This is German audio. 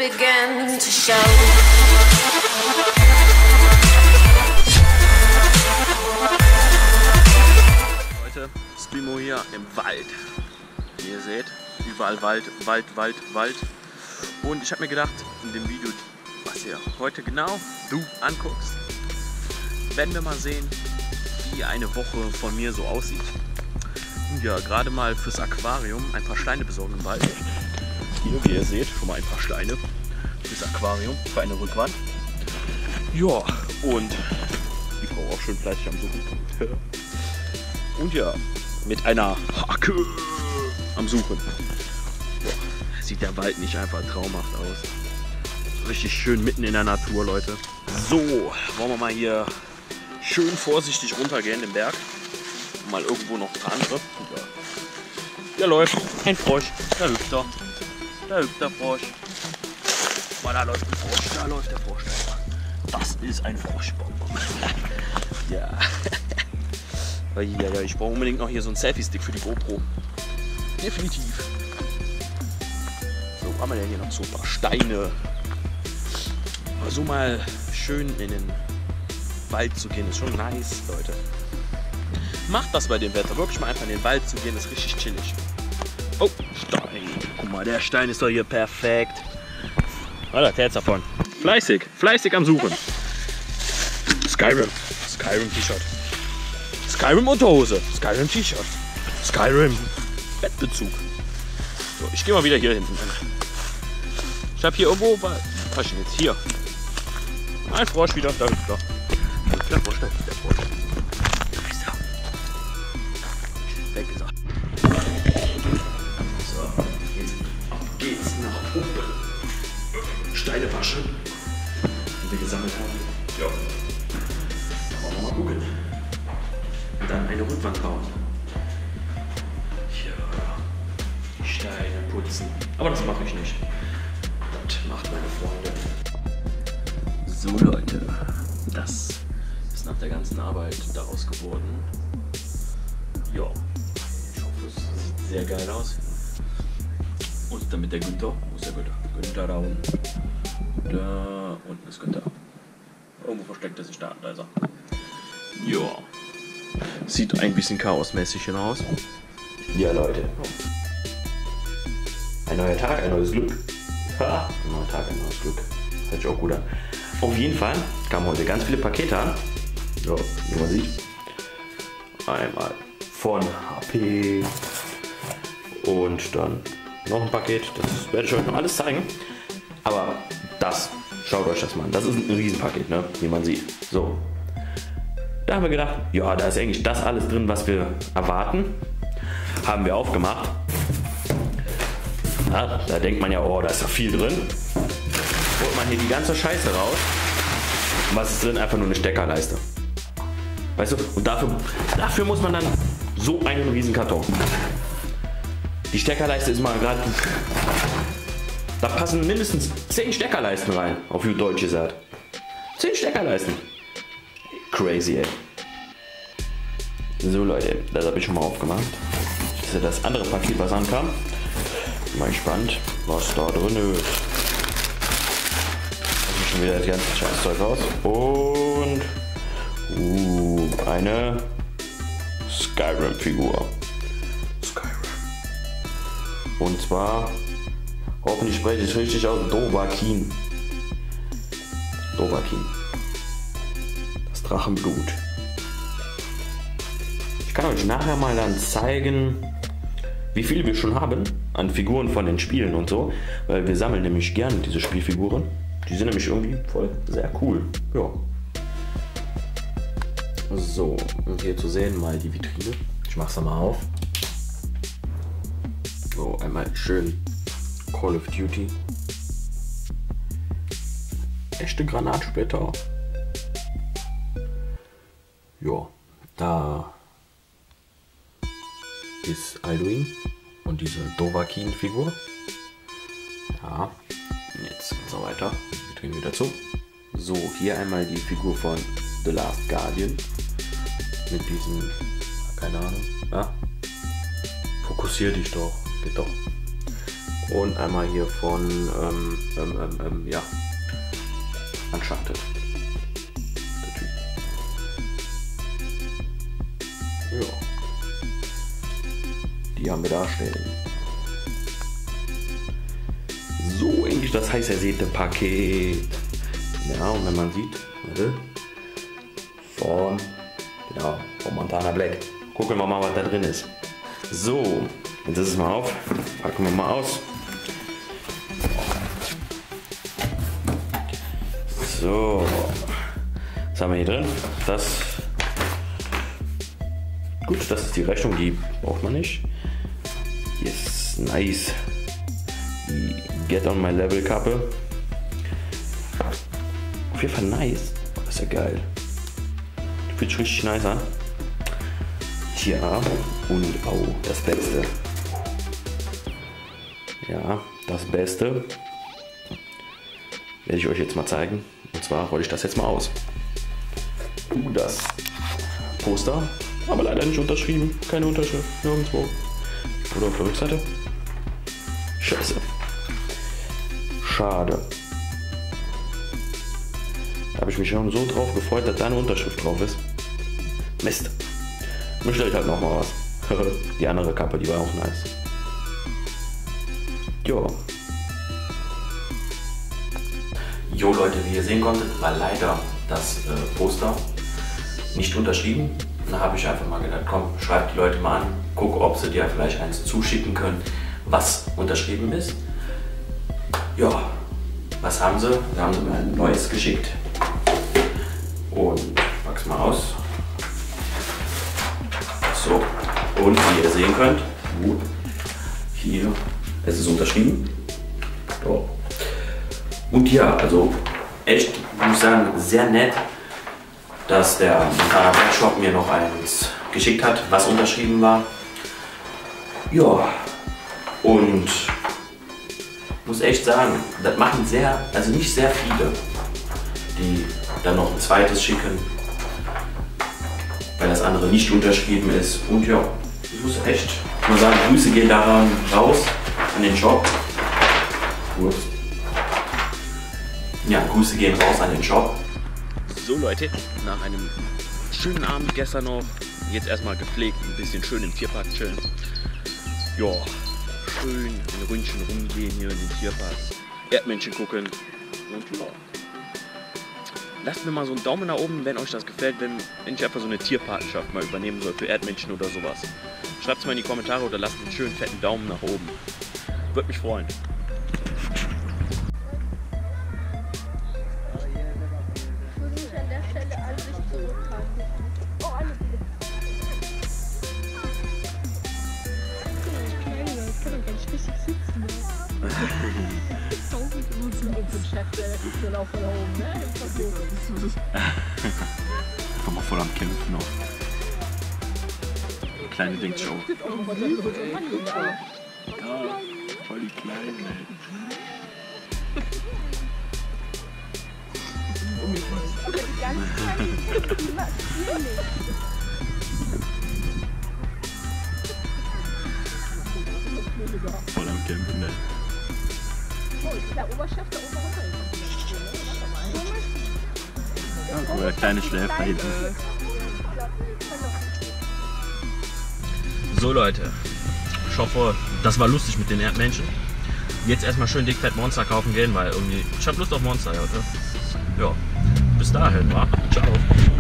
begin to show. Leute, Spimo hier im Wald. Wie ihr seht, überall Wald, Wald, Wald, Wald. Und ich habe mir gedacht, in dem Video, was ihr heute genau du anguckst, werden wir mal sehen, wie eine Woche von mir so aussieht. Und ja, gerade mal fürs Aquarium ein paar Steine besorgen im Wald. Hier, wie ihr seht, schon mal ein paar Steine fürs Aquarium, für eine Rückwand. Ja, und die Frau auch schön fleißig am Suchen. Und ja, mit einer Hacke am Suchen. Ja, sieht der Wald nicht einfach traumhaft aus. Richtig schön mitten in der Natur, Leute. So, wollen wir mal hier schön vorsichtig runtergehen den Berg. Mal irgendwo noch ein paar andere. Ja. Da läuft ein Frosch, da hüpft er. Da hüpft der Frosch. Oh, da läuft ein Frosch, da läuft der Frosch. Das ist ein Froschbonbon. Ja. Ja, ich brauche unbedingt noch hier so einen Selfie-Stick für die GoPro. Definitiv. So, haben wir denn hier noch so ein paar Steine. Aber so mal schön in den Wald zu gehen, ist schon nice, Leute. Macht das bei dem Wetter. Wirklich mal einfach in den Wald zu gehen, ist richtig chillig. Oh, Stein. Guck mal, der Stein ist doch hier perfekt. Alter, der jetzt davon. Fleißig, fleißig am Suchen. Skyrim. Skyrim T-Shirt. Skyrim Unterhose. Skyrim T-Shirt. Skyrim Bettbezug. So, ich gehe mal wieder hier hinten. Ich habe hier irgendwo, was ist denn jetzt hier? Ein Frosch wieder, da hüpft er. Der Frosch, der Frosch. Da ist er. Weg ist er. So, jetzt ab geht's nach oben. Steine waschen, die wir gesammelt haben. Ja. Wollen wir mal gucken. Und dann eine Rückwand bauen. Ja. Die Steine putzen. Aber das mache ich nicht. Das macht meine Freunde. So Leute, das ist nach der ganzen Arbeit daraus geworden. Ja, ich hoffe es sieht sehr geil aus. Und damit der Günther, wo ist der Günther? Günther da unten. Da unten ist Günther. Irgendwo versteckt er sich da, da ist er. Ja, sieht ein bisschen chaosmäßig aus. Ja Leute, ein neuer Tag, ein neues Glück. Ha, ein neuer Tag, ein neues Glück. Hört sich auch gut an. Auf jeden Fall kamen heute ganz viele Pakete an. Ja, wie man sieht. Einmal von HP und dann noch ein Paket. Das werde ich euch noch alles zeigen. Aber das, schaut euch das mal an. Das ist ein Riesenpaket, ne? Wie man sieht. So. Da haben wir gedacht, ja, da ist eigentlich das alles drin, was wir erwarten. Haben wir aufgemacht. Ja, da denkt man ja, oh, da ist ja viel drin. Holt man hier die ganze Scheiße raus. Und was ist drin? Einfach nur eine Steckerleiste. Weißt du? Und dafür muss man dann so einen riesen Karton. Die Steckerleiste ist mal gerade... Da passen mindestens 10 Steckerleisten rein, auf gut Deutsch gesagt. 10 Steckerleisten. Crazy, ey. So Leute, das habe ich schon mal aufgemacht. Das ist ja das andere Paket, was ankam. Mal gespannt, was da drin ist. Schon wieder das ganze Scheißzeug raus. Und eine Skyrim-Figur. Skyrim. Und zwar, hoffentlich spreche ich es richtig aus, Dovahkiin. Dovahkiin. Das Drachenblut. Ich kann euch nachher mal dann zeigen, wie viele wir schon haben an Figuren von den Spielen und so. Weil wir sammeln nämlich gerne diese Spielfiguren. Die sind nämlich irgendwie voll sehr cool. Ja. So, und hier zu sehen mal die Vitrine. Ich mach's da mal auf. So, einmal schön Call of Duty. Echte Granatsplitter. Ja, da ist Alduin und diese Dovahkiin-Figur. Ja. Jetzt geht's noch weiter. Wir drehen wieder zu. So, hier einmal die Figur von The Last Guardian. Mit diesem, keine Ahnung. Ja. Fokussier dich doch. Geht doch. und einmal hier von ja, Uncharted. Der Typ. Ja. Die haben wir da stehen. So, eigentlich das heiß ersehnte Paket. Ja, und wenn man sieht, warte, von Montana Black. Gucken wir mal, was da drin ist. So, jetzt ist es mal auf. Packen wir mal aus. So, was haben wir hier drin? Gut, das ist die Rechnung, die braucht man nicht. Yes, nice. Die Get on My Level Kappe. Auf jeden Fall nice. Das ist ja geil. Fühlt sich richtig nice an. Tja, und das Beste. Ja, das Beste werde ich euch jetzt mal zeigen. Und zwar rolle ich das jetzt mal aus. Das Poster, aber leider nicht unterschrieben. Keine Unterschrift, nirgendwo. Oder auf der Rückseite. Scheiße. Schade. Da habe ich mich schon so drauf gefreut, dass da eine Unterschrift drauf ist. Mist. Dann stelle ich halt nochmal was. Die andere Kappe, die war auch nice. Jo. Jo Leute, wie ihr sehen konntet, war leider das Poster nicht unterschrieben. Da habe ich einfach mal gedacht, komm, schreibt die Leute mal an, guck, ob sie dir vielleicht eins zuschicken können, was unterschrieben ist. Ja, was haben sie? Da haben sie mir ein neues geschickt. Und ich pack's mal aus. So, und wie ihr sehen könnt, hier, es ist unterschrieben. So. Und ja, also echt, muss ich sagen, sehr nett, dass der Montana Black Shop mir noch eins geschickt hat, was unterschrieben war. Ja, und muss echt sagen, das machen nicht sehr viele, die dann noch ein zweites schicken, weil das andere nicht unterschrieben ist. Und ja, ich muss echt mal sagen, Grüße gehen daran raus an den Shop. Gut. Ja, Grüße gehen raus an den Shop. So Leute, nach einem schönen Abend gestern noch, jetzt erstmal gepflegt, ein bisschen schön im Tierpark chillen. Ja, schön ein Ründchen rumgehen hier in den Tierpark, Erdmännchen gucken und ja. Lasst mir mal so einen Daumen nach oben, wenn euch das gefällt, wenn ich einfach so eine Tierpatenschaft mal übernehmen soll für Erdmännchen oder sowas. Schreibt es mal in die Kommentare oder lasst einen schönen fetten Daumen nach oben. Würde mich freuen. Komm mal voll am Kämpfen noch. Kleine Dings-Show. Ja, voll die Kleinen, ey. Voll am Kämpfen, ey. Der Oberchef da oben runtergekommen. Ja, guck mal, der Kleine schläft da hinten. So Leute, ich hoffe, das war lustig mit den Erdmännchen. Jetzt erstmal schön dick fett Monster kaufen gehen, weil irgendwie ich habe Lust auf Monster heute. Ja, bis dahin, wa? Ciao.